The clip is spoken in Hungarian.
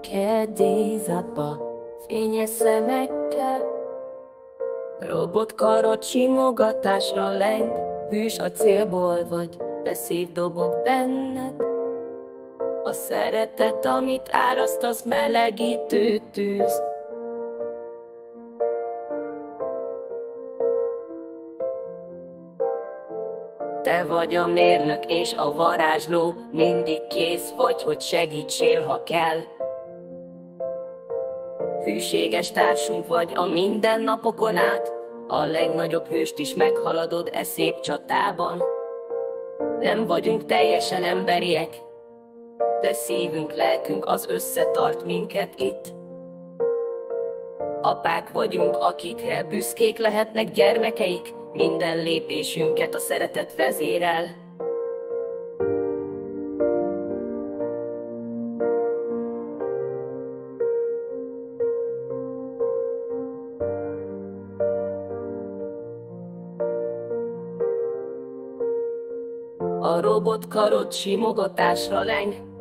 Kedélyzatba, fényes szemekkel, robotkarod simogatásra leng. Hűs a célból vagy, de szív dobog benned. A szeretet, amit árasztasz, melegítő tűz. Te vagy a mérnök és a varázsló, mindig kész vagy, hogy segítsél, ha kell. Hűséges társunk vagy a mindennapokon át, a legnagyobb hőst is meghaladod e szép csatában. Nem vagyunk teljesen emberiek, de szívünk, lelkünk az összetart minket itt. Apák vagyunk, akikre büszkék lehetnek gyermekeik, minden lépésünket a szeretet vezérel. A robotkarod simogatásra leng.